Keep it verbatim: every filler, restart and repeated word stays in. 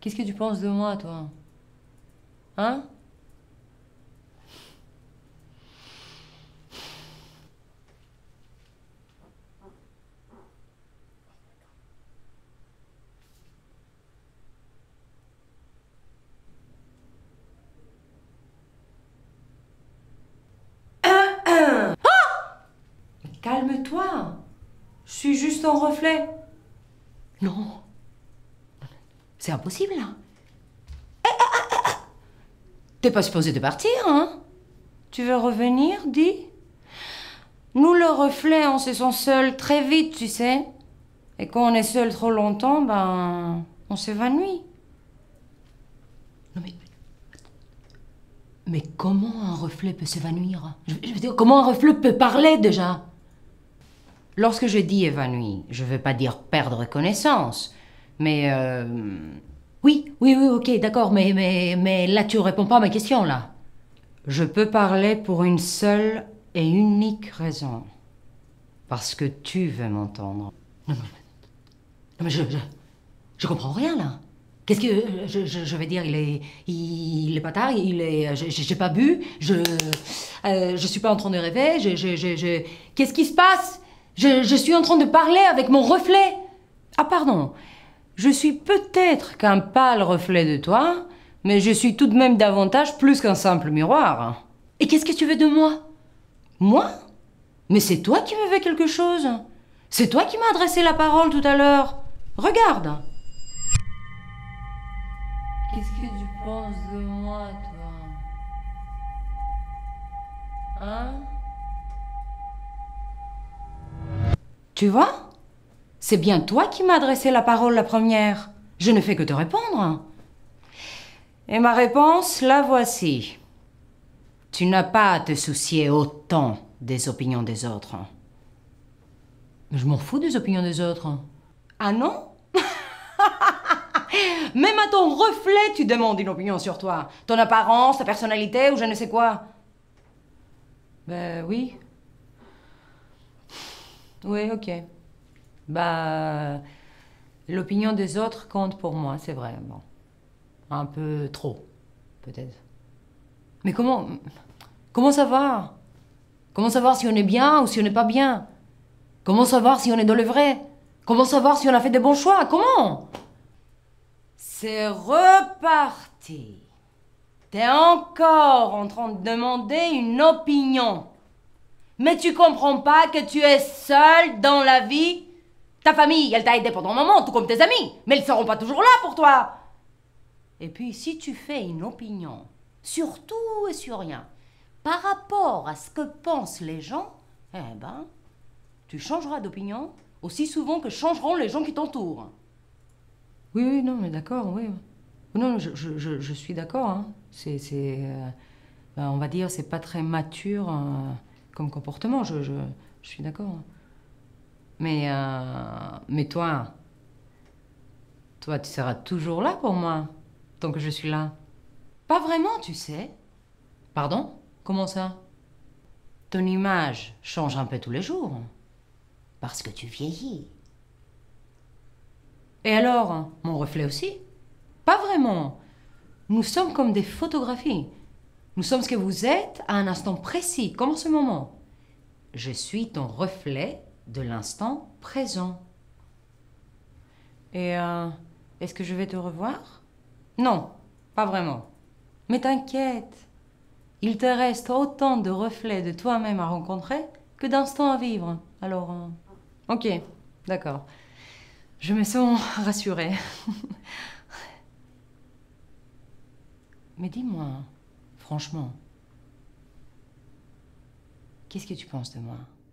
Qu'est-ce que tu penses de moi, toi? Hein? Calme-toi. Je suis juste en reflet. Non. C'est impossible, là. T'es pas supposé de partir, hein? Tu veux revenir, dis? Nous, le reflet, on se sent seul très vite, tu sais. Et quand on est seul trop longtemps, ben, on s'évanouit. Non mais... Mais comment un reflet peut s'évanouir? je, je veux dire, comment un reflet peut parler, déjà? Lorsque je dis évanoui, je veux pas dire perdre connaissance. Mais, euh... Oui, oui, oui, ok, d'accord, mais, mais, mais là, tu réponds pas à ma question, là. Je peux parler pour une seule et unique raison. Parce que tu veux m'entendre. Non, non, non, mais je, je... Je comprends rien, là. Qu'est-ce que... Je, je, je vais dire, il est... Il est pas tard, il est... J'ai pas bu, je... Euh, je suis pas en train de rêver, je... je, je, je... Qu'est-ce qui se passe? je, je suis en train de parler avec mon reflet. Ah, pardon. Je suis peut-être qu'un pâle reflet de toi, mais je suis tout de même davantage plus qu'un simple miroir. Et qu'est-ce que tu veux de moi? Moi? Mais c'est toi qui me veux quelque chose. C'est toi qui m'as adressé la parole tout à l'heure. Regarde. Qu'est-ce que tu penses de moi, toi? Hein? Tu vois? C'est bien toi qui m'as adressé la parole la première. Je ne fais que te répondre. Et ma réponse, la voici. Tu n'as pas à te soucier autant des opinions des autres. Je m'en fous des opinions des autres. Ah non? Même à ton reflet, tu demandes une opinion sur toi. Ton apparence, ta personnalité ou je ne sais quoi. Ben oui. Oui, ok. Bah, l'opinion des autres compte pour moi, c'est vrai. Bon. Un peu trop, peut-être. Mais comment... Comment savoir? Comment savoir si on est bien ou si on n'est pas bien? Comment savoir si on est dans le vrai? Comment savoir si on a fait des bons choix? Comment? C'est reparti. T'es encore en train de demander une opinion. Mais tu comprends pas que tu es seul dans la vie? Ta famille, elle t'a aidé pendant un moment, tout comme tes amis. Mais ils seront pas toujours là pour toi. Et puis, si tu fais une opinion sur tout et sur rien, par rapport à ce que pensent les gens, eh ben, tu changeras d'opinion aussi souvent que changeront les gens qui t'entourent. Oui, oui, non, mais d'accord, oui. Non, je, je, je, je suis d'accord. Hein. C'est, c'est, euh, ben, on va dire, c'est pas très mature euh, comme comportement. Je, je, je suis d'accord. Mais, euh, mais toi, toi, tu seras toujours là pour moi, tant que je suis là. Pas vraiment, tu sais. Pardon? Comment ça? Ton image change un peu tous les jours. Parce que tu vieillis. Et alors, mon reflet aussi? Pas vraiment. Nous sommes comme des photographies. Nous sommes ce que vous êtes à un instant précis, comme en ce moment. Je suis ton reflet de l'instant présent. Et euh, est-ce que je vais te revoir? Non, pas vraiment. Mais t'inquiète, il te reste autant de reflets de toi-même à rencontrer que d'instants à vivre. Alors, euh, ok, d'accord. Je me sens rassurée. Mais dis-moi, franchement, qu'est-ce que tu penses de moi?